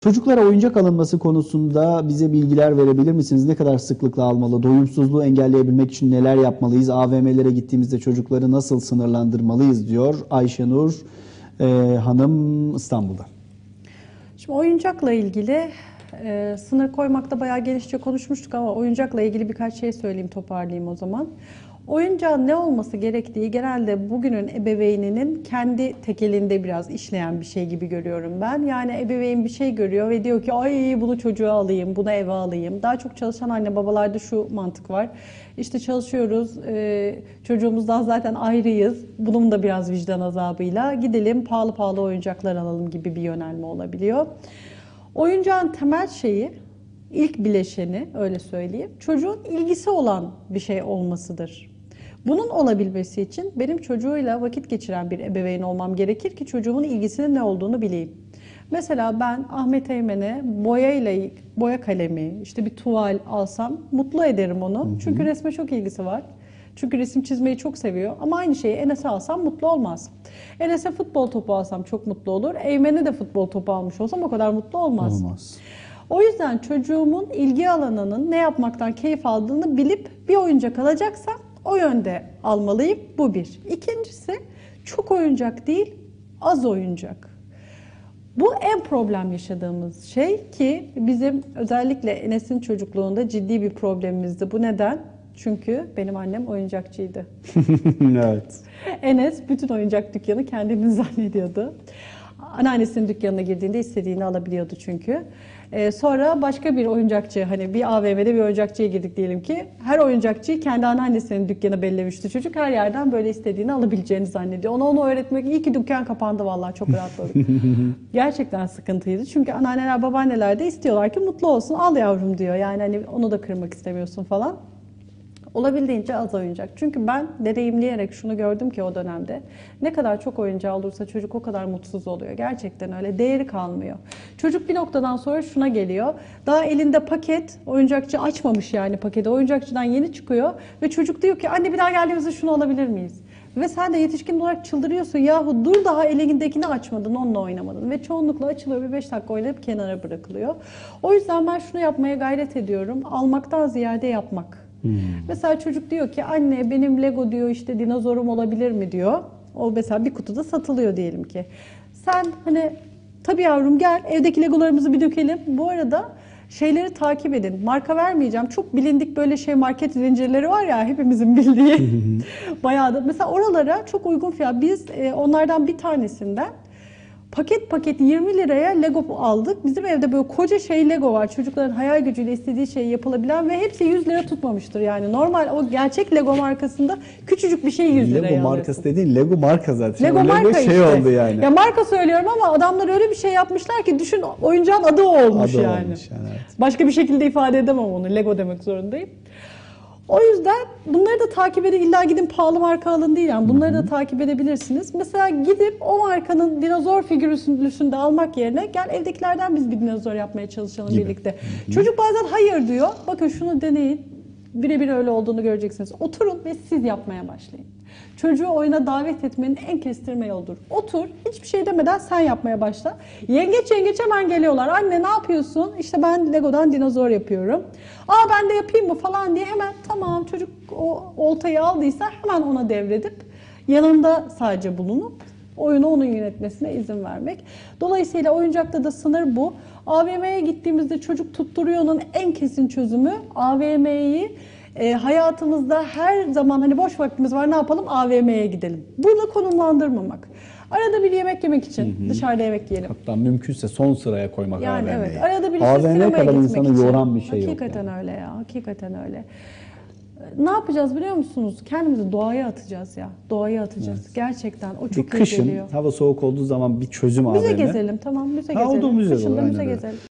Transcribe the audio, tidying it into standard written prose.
Çocuklara oyuncak alınması konusunda bize bilgiler verebilir misiniz? Ne kadar sıklıkla almalı? Doyumsuzluğu engelleyebilmek için neler yapmalıyız? AVM'lere gittiğimizde çocukları nasıl sınırlandırmalıyız diyor Ayşenur Hanım İstanbul'da. Şimdi oyuncakla ilgili sınır koymakta bayağı genişçe konuşmuştuk ama oyuncakla ilgili birkaç şey söyleyeyim, toparlayayım o zaman. Oyuncağın ne olması gerektiği genelde bugünün ebeveyninin kendi tekelinde biraz işleyen bir şey gibi görüyorum ben. Yani ebeveyn bir şey görüyor ve diyor ki ay bunu çocuğa alayım, bunu eve alayım. Daha çok çalışan anne babalarda şu mantık var. İşte çalışıyoruz, çocuğumuzdan zaten ayrıyız. Bunun da biraz vicdan azabıyla gidelim pahalı pahalı oyuncaklar alalım gibi bir yönelme olabiliyor. Oyuncağın temel şeyi, ilk bileşeni öyle söyleyeyim, çocuğun ilgisi olan bir şey olmasıdır. Bunun olabilmesi için benim çocuğuyla vakit geçiren bir ebeveyn olmam gerekir ki çocuğumun ilgisinin ne olduğunu bileyim. Mesela ben Ahmet Eymen'e boya kalemi, işte bir tuval alsam mutlu ederim onu. Çünkü resme çok ilgisi var. Çünkü resim çizmeyi çok seviyor. Ama aynı şeyi Enes'e alsam mutlu olmaz. Enes'e futbol topu alsam çok mutlu olur. Eymen'e de futbol topu almış olsam o kadar mutlu olmaz. O yüzden çocuğumun ilgi alanının ne yapmaktan keyif aldığını bilip bir oyuncak alacaksam o yönde almalıyım. Bu bir. İkincisi, çok oyuncak değil, az oyuncak. Bu en problem yaşadığımız şey ki bizim özellikle Enes'in çocukluğunda ciddi bir problemimizdi. Bu neden? Çünkü benim annem oyuncakçıydı. Evet. Enes bütün oyuncak dükkanı kendini zannediyordu. Anneannesinin dükkanına girdiğinde istediğini alabiliyordu çünkü. Sonra başka bir oyuncakçı, hani bir AVM'de bir oyuncakçıya girdik diyelim ki. Her oyuncakçıyı kendi anneannesinin dükkanı bellemişti çocuk. Her yerden böyle istediğini alabileceğini zannediyor. Onu öğretmek, iyi ki dükkan kapandı vallahi, çok rahatladık. Gerçekten sıkıntıydı. Çünkü anneanneler, babaanneler de istiyorlar ki mutlu olsun. Al yavrum diyor. Yani hani onu da kırmak istemiyorsun falan. Olabildiğince az oyuncak. Çünkü ben deneyimleyerek şunu gördüm ki o dönemde ne kadar çok oyuncağı olursa çocuk o kadar mutsuz oluyor. Gerçekten öyle, değeri kalmıyor. Çocuk bir noktadan sonra şuna geliyor. Daha elinde paket, oyuncakçı açmamış yani paketi. Oyuncakçıdan yeni çıkıyor ve çocuk diyor ki anne bir daha geldiğimizde şunu alabilir miyiz? Ve sen de yetişkin olarak çıldırıyorsun. Yahu dur, daha elindekini açmadın, onunla oynamadın. Ve çoğunlukla açılıyor, bir 5 dakika oynayıp kenara bırakılıyor. O yüzden ben şunu yapmaya gayret ediyorum. Almaktan ziyade yapmak. Mesela çocuk diyor ki anne benim Lego diyor işte dinozorum olabilir mi diyor. O mesela bir kutuda satılıyor diyelim ki. Sen hani tabii yavrum gel evdeki Legolarımızı bir dökelim. Bu arada şeyleri takip edin. Marka vermeyeceğim. Çok bilindik böyle şey market zincirleri var ya hepimizin bildiği. Bayağı da mesela oralara çok uygun fiyat. Biz onlardan bir tanesinden paket 20 liraya Lego aldık. Bizim evde böyle koca şey Lego var. Çocukların hayal gücüyle istediği şey yapılabilen ve hepsi 100 lira tutmamıştır. Yani normal o gerçek Lego markasında küçücük bir şey 100 liraya alıyorsun. Lego markası dediğin Lego marka zaten. Lego marka şey işte. oldu yani. Ya marka söylüyorum ama adamlar öyle bir şey yapmışlar ki düşün, oyuncağın adı o olmuş adı yani. Olmuş yani evet. Başka bir şekilde ifade edemem onu. Lego demek zorundayım. O yüzden bunları da takip edin. İlla gidin pahalı marka alın değil yani. Bunları da takip edebilirsiniz. Mesela gidip o markanın dinozor figürlüsünü de almak yerine gel evdekilerden biz bir dinozor yapmaya çalışalım birlikte. Çocuk bazen hayır diyor. Bakın şunu deneyin. Birebir öyle olduğunu göreceksiniz. Oturun ve siz yapmaya başlayın. Çocuğu oyuna davet etmenin en kestirme yoludur. Otur, hiçbir şey demeden sen yapmaya başla. Yengeç hemen geliyorlar. Anne ne yapıyorsun? İşte ben Lego'dan dinozor yapıyorum. Aa ben de yapayım mı falan diye hemen tamam, çocuk o oltayı aldıysa hemen ona devredip yanında sadece bulunup oyunu onun yönetmesine izin vermek. Dolayısıyla oyuncakta da sınır bu. AVM'ye gittiğimizde çocuk tutturuyor'nun en kesin çözümü AVM'yi hayatımızda her zaman hani boş vaktimiz var ne yapalım, AVM'ye gidelim. Bunu konumlandırmamak. Arada bir yemek yemek için dışarıda yemek yiyelim. Hatta mümkünse son sıraya koymak yani AVM'yi. Evet. Arada bir AVM sinemaya kadar gitmek insanı için. yoran bir şey Hakikaten yok. öyle ya. Hakikaten öyle. Ne yapacağız biliyor musunuz? Kendimizi doğaya atacağız ya. Doğaya atacağız. Evet. Gerçekten o çok iyi kışın, geliyor. Hava soğuk olduğu zaman bir çözüm Müze AVM. gezelim, tamam müze gezelim. Olduğu müze Kışın da olur, müze aynen öyle. gezelim.